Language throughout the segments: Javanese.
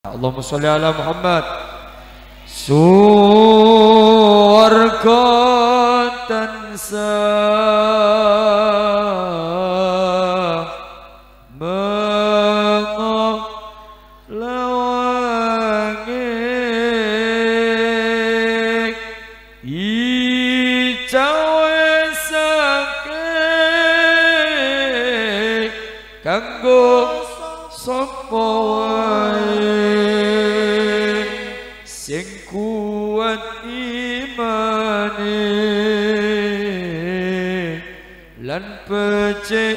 Allahumma sholli ala Muhammad. Suwarga tansah mengelawangi icawe saking kanggo sapa wae sing kuat imane lan becik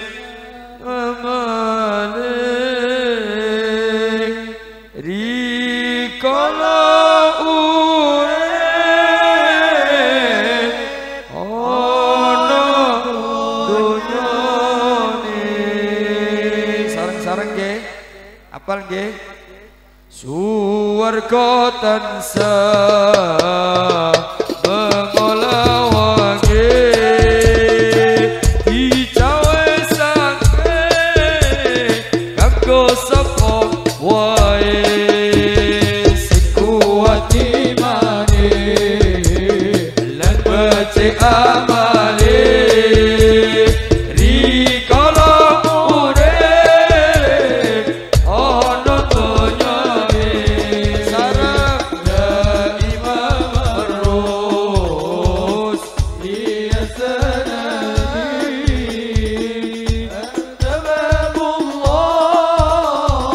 amale rikala urip ana dunyane. Sareng-sareng nggih apal nggih. Suwarga tansah mengolawangi icawe saking kanggo sapa wae sing kuat imane lan becik amale rikala urip ana dunyane. Sarep ya Imam Ar-Rus ya sanadi anta babullah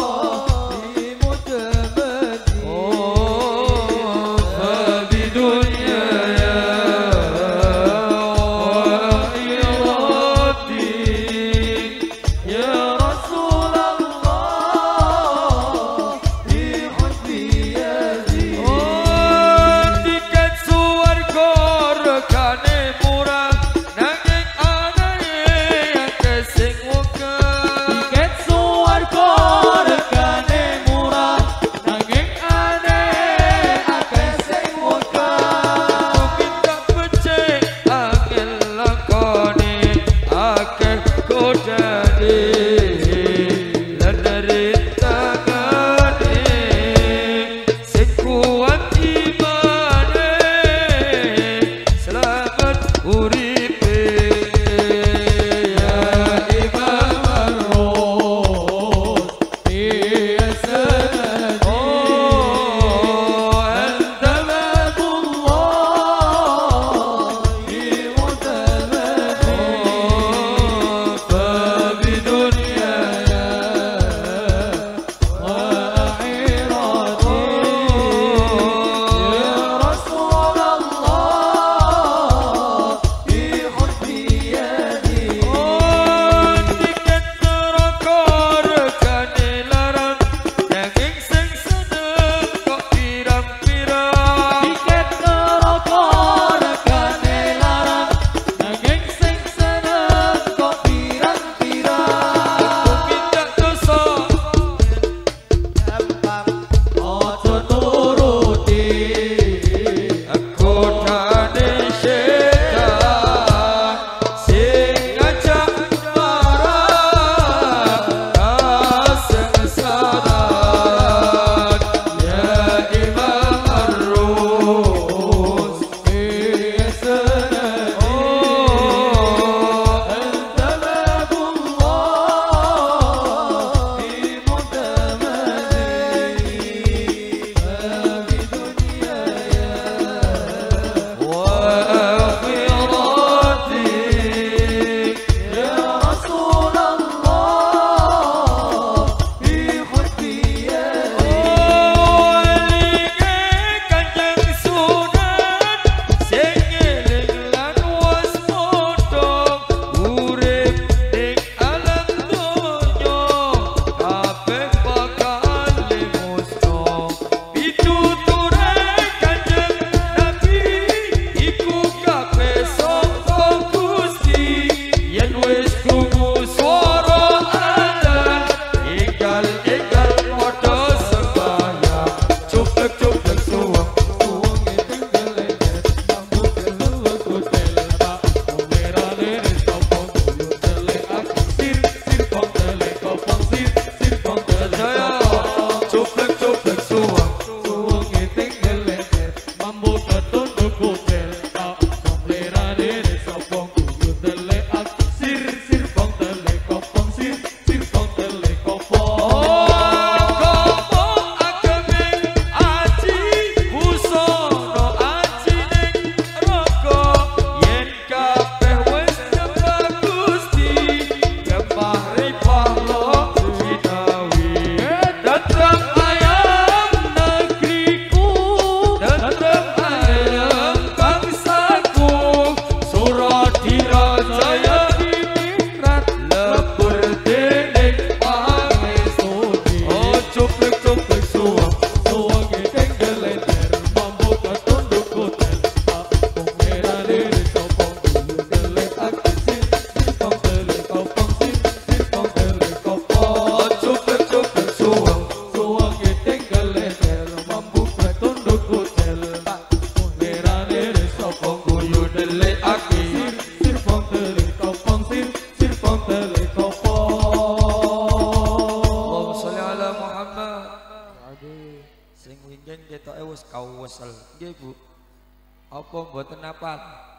Aduh, sing winggeng ketoke wis kau wesel. Nggih, Bu. Apa mboten apal?